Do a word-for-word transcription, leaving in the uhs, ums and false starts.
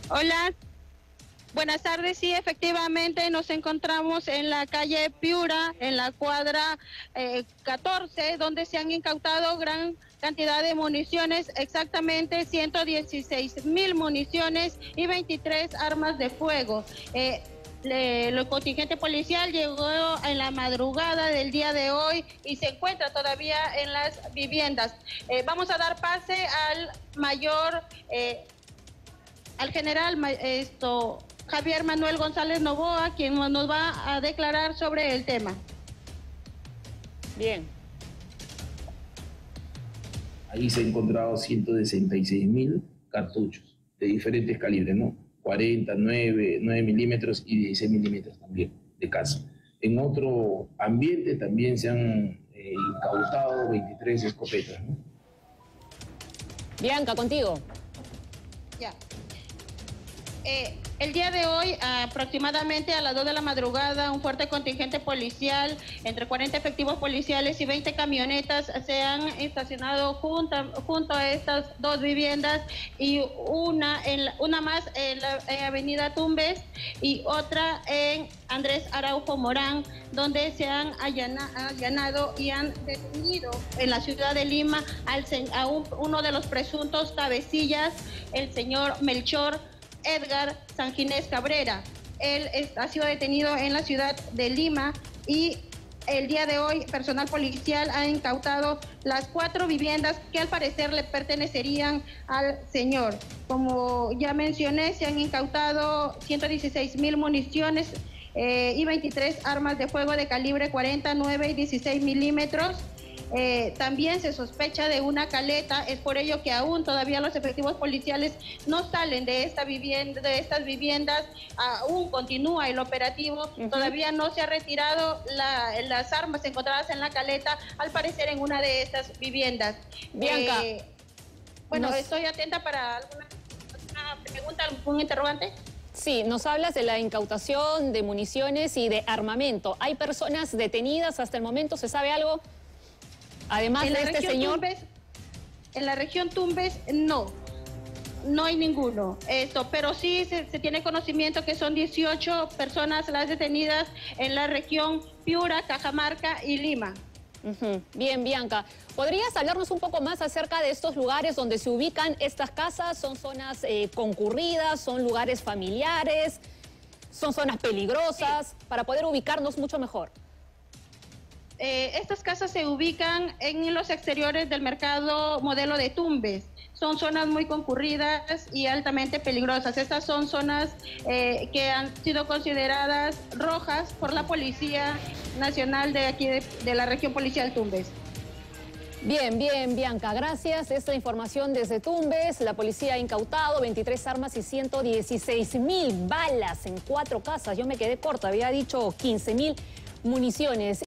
Hola, buenas tardes. Sí, efectivamente nos encontramos en la calle Piura, en la cuadra eh, catorce, donde se han incautado gran cantidad de municiones, exactamente ciento dieciséis mil municiones y veintitrés armas de fuego. Eh, le, el contingente policial llegó en la madrugada del día de hoy y se encuentra todavía en las viviendas. Eh, vamos a dar pase al mayor... Eh, al general esto, Javier Manuel González Novoa, quien nos va a declarar sobre el tema. Bien. Ahí se han encontrado ciento sesenta y seis mil cartuchos de diferentes calibres, ¿no? cuarenta, nueve, nueve milímetros y dieciséis milímetros también de caza. En otro ambiente también se han eh, incautado veintitrés escopetas, ¿no? Bianca, contigo. Ya. Eh, el día de hoy, aproximadamente a las dos de la madrugada, un fuerte contingente policial, entre cuarenta efectivos policiales y veinte camionetas, se han estacionado junto, junto a estas dos viviendas y una, en, una más en la en avenida Tumbes y otra en Andrés Araujo Morán, donde se han allana, allanado y han detenido en la ciudad de Lima al, a un, uno de los presuntos cabecillas, el señor Melchor Edgar Sanginés Cabrera. Él es, ha sido detenido en la ciudad de Lima y el día de hoy personal policial ha incautado las cuatro viviendas que al parecer le pertenecerían al señor. Como ya mencioné, se han incautado ciento dieciséis mil municiones eh, y veintitrés armas de fuego de calibre cuarenta, nueve y dieciséis milímetros. Eh, también se sospecha de una caleta, es por ello que aún todavía los efectivos policiales no salen de esta vivienda, de estas viviendas, aún continúa el operativo, uh-huh. Todavía no se ha retirado la, las armas encontradas en la caleta, al parecer en una de estas viviendas. Bianca. Eh, bueno, nos... estoy atenta para alguna, alguna pregunta, algún interrogante. Sí, nos hablas de la incautación de municiones y de armamento. ¿Hay personas detenidas hasta el momento? ¿Se sabe algo? Además de este señor... Tumbes, en la región Tumbes, no, no hay ninguno. Esto, pero sí se, se tiene conocimiento que son dieciocho personas las detenidas en la región Piura, Cajamarca y Lima. Uh-huh. Bien, Bianca. ¿Podrías hablarnos un poco más acerca de estos lugares donde se ubican estas casas? ¿Son zonas eh, concurridas? ¿Son lugares familiares? ¿Son zonas peligrosas? Sí. Para poder ubicarnos mucho mejor. Eh, estas casas se ubican en los exteriores del mercado modelo de Tumbes. Son zonas muy concurridas y altamente peligrosas. Estas son zonas eh, que han sido consideradas rojas por la Policía Nacional de aquí de, de la región policial Tumbes. Bien, bien, Bianca, gracias. Esta información desde Tumbes. La policía ha incautado veintitrés armas y ciento dieciséis mil balas en cuatro casas. Yo me quedé corta, había dicho quince mil municiones.